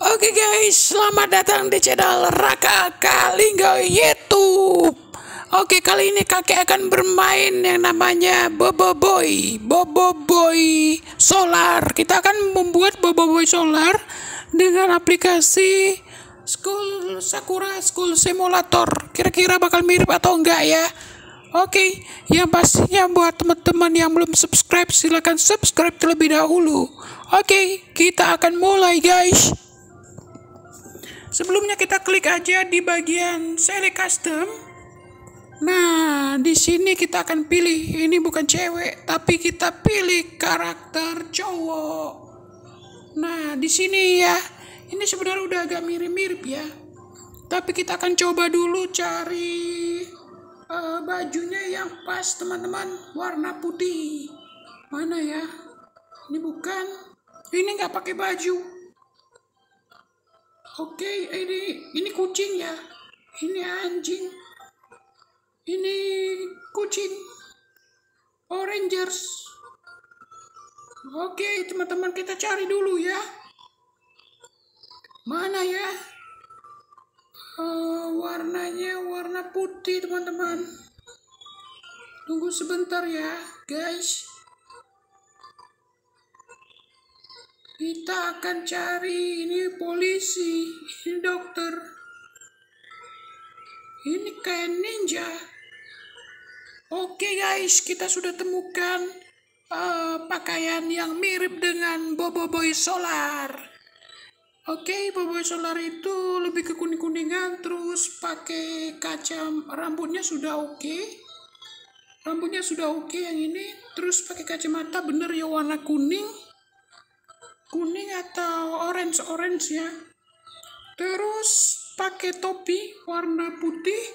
Oke guys, selamat datang di channel Raka Kalinggo YouTube. Oke, kali ini kakek akan bermain yang namanya Bobo Boy Solar. Kita akan membuat Bobo Boy Solar dengan aplikasi Sakura School Simulator. Kira-kira bakal mirip atau enggak ya? Oke, yang pastinya buat teman-teman yang belum subscribe, silahkan subscribe terlebih dahulu. Oke, kita akan mulai guys. Sebelumnya kita klik aja di bagian Select Custom. Nah, di sini kita akan pilih, ini bukan cewek, tapi kita pilih karakter cowok. Nah, di sini ya, ini sebenarnya udah agak mirip-mirip ya. Tapi kita akan coba dulu cari bajunya yang pas teman-teman, warna putih. Mana ya? Ini bukan. Ini nggak pakai baju. Oke, ini kucing ya. Ini anjing. Ini kucing. Orangers. Oke, teman-teman kita cari dulu ya. Mana ya? Warnanya warna putih teman-teman. Tunggu sebentar ya guys. Kita akan cari, ini polisi, ini dokter, ini kayak ninja. Oke guys, kita sudah temukan pakaian yang mirip dengan Bobo Boy Solar. Oke, Bobo Boy Solar itu lebih ke kuning-kuningan, terus pakai kaca, rambutnya sudah oke. Rambutnya sudah oke yang ini, terus pakai kacamata bener ya warna kuning atau orange ya. Terus pakai topi warna putih.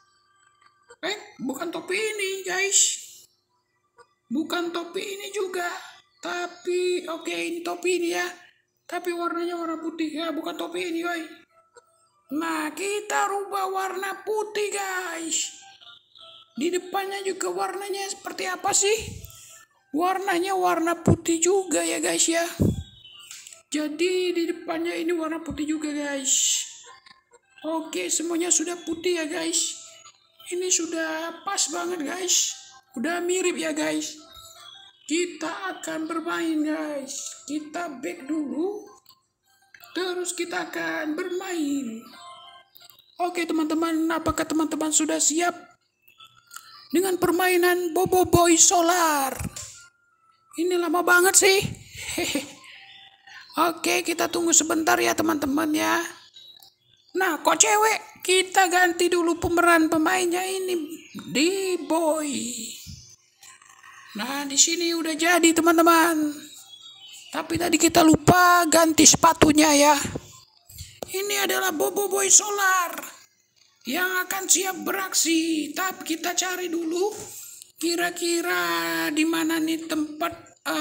Bukan topi ini guys. Bukan topi ini juga. Tapi oke, ini topi ini ya. Tapi warnanya warna putih ya, bukan topi ini guys. Nah, kita rubah warna putih guys. Di depannya juga warnanya seperti apa sih? Warnanya warna putih juga ya guys ya. Jadi di depannya ini warna putih juga guys. Oke, semuanya sudah putih ya guys. Ini sudah pas banget guys. Udah mirip ya guys. Kita akan bermain guys. Kita back dulu. Terus kita akan bermain. Oke teman-teman, apakah teman-teman sudah siap dengan permainan Bobo Boy Solar? Ini lama banget sih. Oke, kita tunggu sebentar ya teman-teman ya. Nah, kok cewek? Kita ganti dulu pemeran pemainnya ini di Boy. Nah, di sini udah jadi teman-teman. Tapi tadi kita lupa ganti sepatunya ya. Ini adalah Bobo Boy Solar yang akan siap beraksi. Tapi kita cari dulu kira-kira di mana nih tempat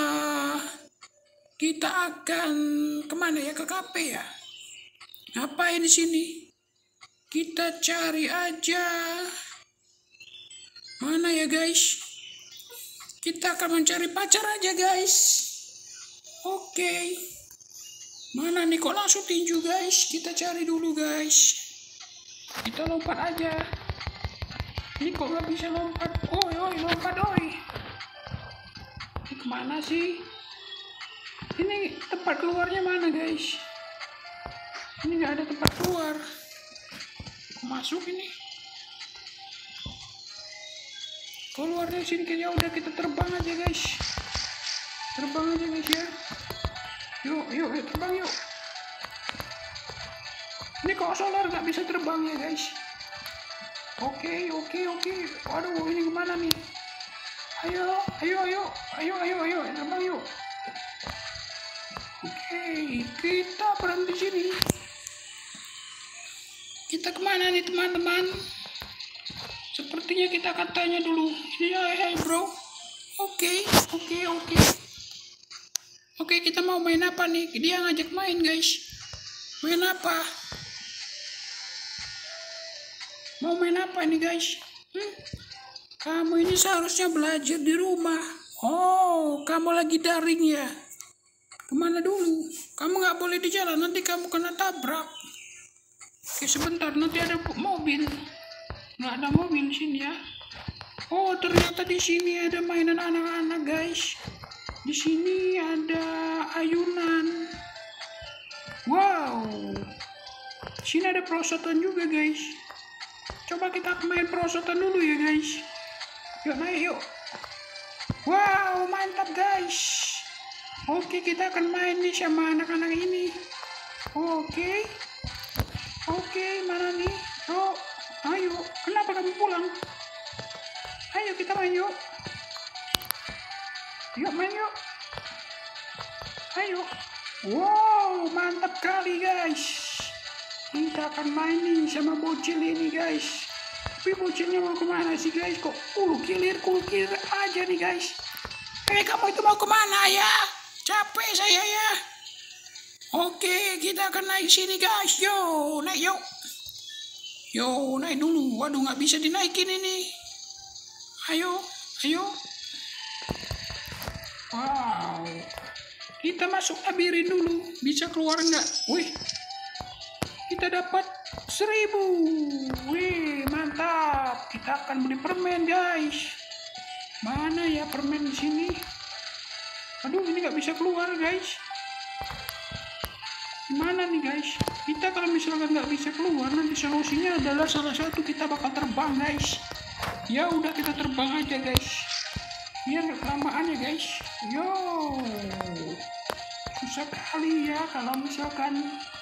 kita akan kemana ya, ke kafe ya? Ngapain di sini? Kita cari aja. Mana ya guys? Kita akan mencari pacar aja guys. Oke. Mana nih, kok langsung tinju guys? Kita cari dulu guys. Kita lompat aja. Ini kok gak bisa lompat? Oi, lompat oi. Ini kemana sih? Ini tempat keluarnya mana guys? Ini nggak ada tempat keluar. Masuk ini. Keluar dari sini kayaknya udah, kita terbang aja guys. Terbang aja guys ya. Yuk terbang yuk. Ini kok solar nggak bisa terbang ya guys? Oke. Waduh, ini gimana nih? Ayo, terbang yuk. Oke, kita berhenti sini. Kita kemana nih teman-teman? Sepertinya kita akan tanya dulu. Ini hai bro. Oke. Oke, kita mau main apa nih? Dia ngajak main guys. Main apa? Mau main apa ini guys? Kamu ini seharusnya belajar di rumah. Oh, kamu lagi daring ya? Kemana dulu? Kamu nggak boleh di jalan, nanti kamu kena tabrak. Oke, sebentar, nanti ada mobil. Nggak ada mobil di sini ya. Oh, ternyata di sini ada mainan anak-anak, guys. Di sini ada ayunan. Wow. Di sini ada perosotan juga, guys. Coba kita main perosotan dulu ya, guys. Yuk, naik yuk. Wow, mantap, guys. Oke, kita akan main nih sama anak-anak ini. Oke. Oke, mana nih? Oh, ayo. Kenapa kamu pulang? Ayo kita main yuk. Yuk main yuk. Ayo. Wow, mantap kali, guys. Kita akan main nih sama bocil ini, guys. Tapi bocilnya mau kemana sih, guys? Kok kilir aja nih, guys. Kamu itu mau kemana ya? Capek saya ya. Oke, kita akan naik sini, guys. Yo, naik yuk. Yo, naik dulu. Waduh, nggak bisa dinaikin ini. Ayo. Wow. Kita masuk labirin dulu. Bisa keluar nggak? Wih. Kita dapat 1000. Wih, mantap. Kita akan beli permen, guys. Mana ya permen di sini? Aduh, ini nggak bisa keluar, guys. Gimana nih, guys? Kita kalau misalkan nggak bisa keluar, nanti solusinya adalah salah satu kita bakal terbang, guys. Ya udah, kita terbang aja, guys. Biar nggak kelamaan ya, guys. Yo, susah kali ya kalau misalkan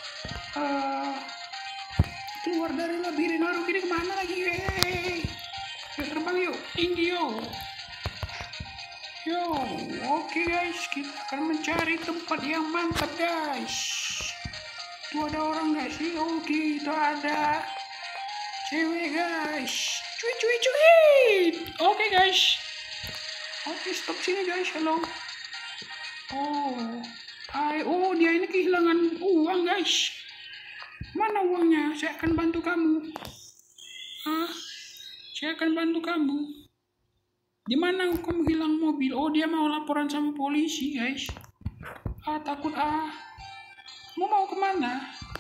keluar dari labirin. Baru gini kemana lagi? Yuk terbang yuk, tinggi yo. Yo, oke, guys, kita akan mencari tempat yang mantap, guys. Tuh ada orang nggak sih? Oke, itu ada cewek, guys. Cuit. Oke, guys. Oke, stop sini, guys. Halo. Oh, dia ini kehilangan uang, guys. Mana uangnya? Saya akan bantu kamu. Saya akan bantu kamu. Di mana kamu hilang mobil? Oh, dia mau laporan sama polisi, guys. Takut. Mau kemana?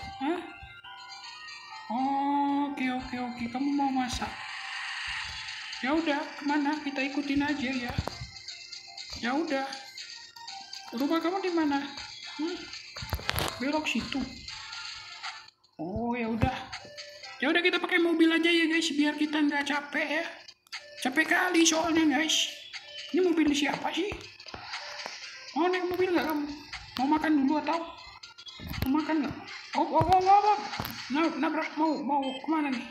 Oke. Kamu mau masak? Ya udah, kemana? Kita ikutin aja ya. Ya udah. Rumah kamu di mana? Belok situ. Oh, ya udah. Ya udah, kita pakai mobil aja ya, guys, biar kita nggak capek ya. Capek kali soalnya, guys. Ini mobil siapa sih? Mau naik mobil nggak kamu? Mau makan dulu atau? Mau makan nggak? Oh. Nabrak, mau kemana nih?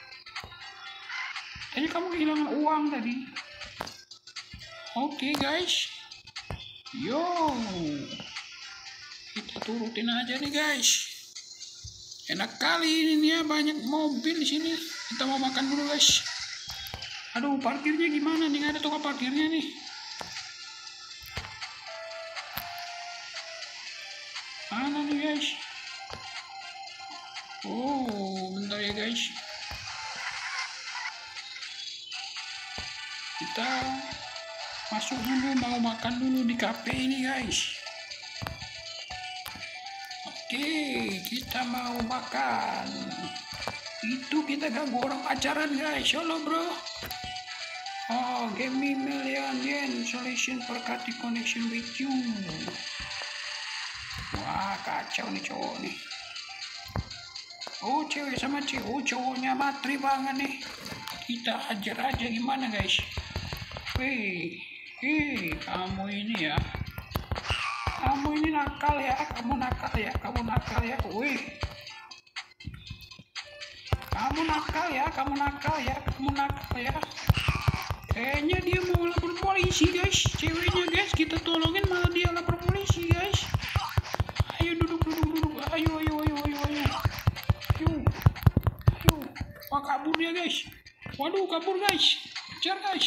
Tadi kamu kehilangan uang tadi. Oke, guys. Yo. Kita turutin aja nih, guys. Enak kali ini ya, banyak mobil di sini. Kita mau makan dulu, guys. Aduh, parkirnya gimana nih? Nggak ada tukang parkirnya nih. Mana nih, guys? Oh, bentar ya, guys. Kita masuk dulu, mau makan dulu di kafe ini, guys. Oke, kita mau makan. Itu kita ganggu orang pacaran, guys. Halo, bro. Oh, give me million yen solution for cutting connection with you. Wah, kacau nih cowok nih. Oh, cewek sama cewek. Oh, cowoknya matri banget nih. Kita ajar aja gimana, guys. Hei, kamu ini ya. Kamu ini nakal ya. Kamu nakal ya. Wih. Kamu nakal ya. Kayaknya dia mau lapor polisi, guys. Ceweknya, guys, kita tolongin malah dia lapor polisi, guys. Ayo duduk. Ayo. Wah, kabur dia, guys. Waduh, kabur, guys. Kejar, guys.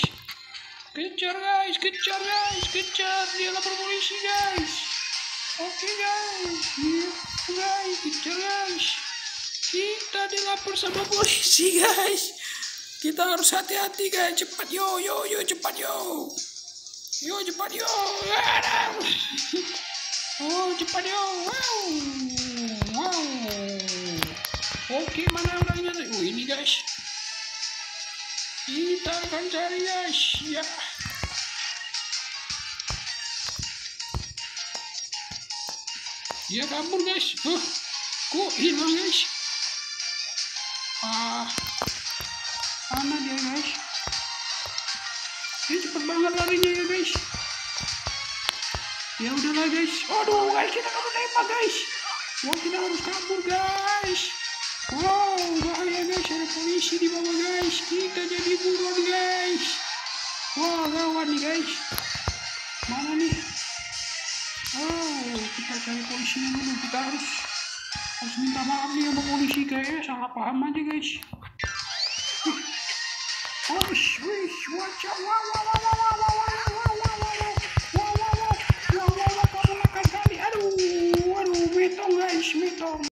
Kejar. Dia lapor polisi, guys. Oke, guys. Kejar, guys. Kita dilapor sama polisi, guys. Kita harus hati-hati, guys. Cepat, cepat. Oh, cepat yo. Wow. Wow. Oke, mana orangnya? Oh, ini guys. Kita akan cari guys. Ya. Dia kabur guys. Kok hilang guys? Mana dia guys? Dia cepet banget larinya ya guys. Ya udahlah guys. Aduh guys, kita kabur tembak guys. Wah, kita harus kabur guys. Wow, bahaya guys, ada polisi di bawah guys. Kita jadi buruan guys. Wah, gawat nih guys. Mana nih? Oh, kita cari polisinya dulu. Kita harus minta maaf nih sama polisi, kayaknya salah paham aja guys. Wish, watch out, wow, metong guys, metong.